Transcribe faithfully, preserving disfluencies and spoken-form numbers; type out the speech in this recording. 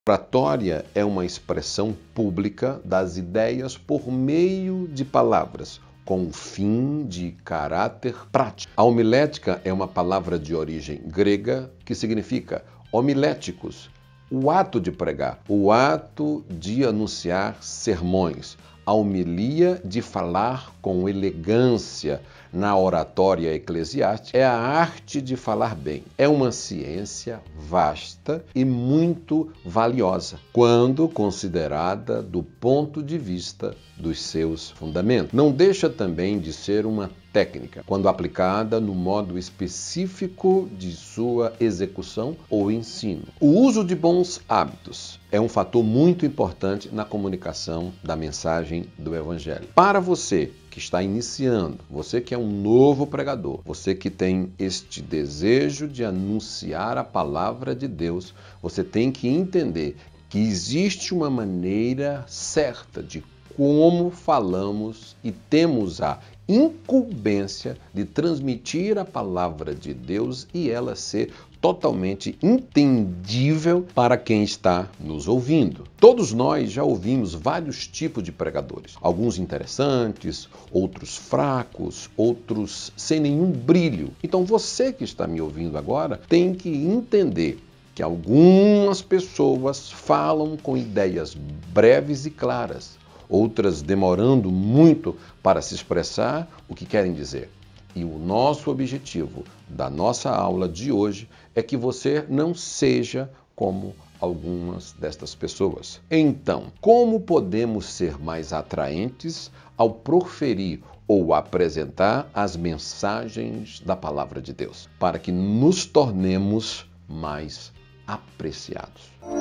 Oratória é uma expressão pública das ideias por meio de palavras, com o fim de caráter prático. A homilética é uma palavra de origem grega que significa homiléticos, o ato de pregar, o ato de anunciar sermões, a homilia de falar com elegância. Na oratória eclesiástica, é a arte de falar bem. É uma ciência vasta e muito valiosa, quando considerada do ponto de vista dos seus fundamentos. Não deixa também de ser uma técnica, quando aplicada no modo específico de sua execução ou ensino. O uso de bons hábitos é um fator muito importante na comunicação da mensagem do Evangelho. Para você que está iniciando, você que é um novo pregador, você que tem este desejo de anunciar a palavra de Deus, você tem que entender que existe uma maneira certa de como falamos e temos a incumbência de transmitir a palavra de Deus e ela ser totalmente entendível para quem está nos ouvindo. Todos nós já ouvimos vários tipos de pregadores, alguns interessantes, outros fracos, outros sem nenhum brilho. Então você que está me ouvindo agora tem que entender que algumas pessoas falam com ideias breves e claras, outras demorando muito para se expressar o que querem dizer. E o nosso objetivo da nossa aula de hoje é que você não seja como algumas destas pessoas. Então, como podemos ser mais atraentes ao proferir ou apresentar as mensagens da palavra de Deus, para que nos tornemos mais apreciados?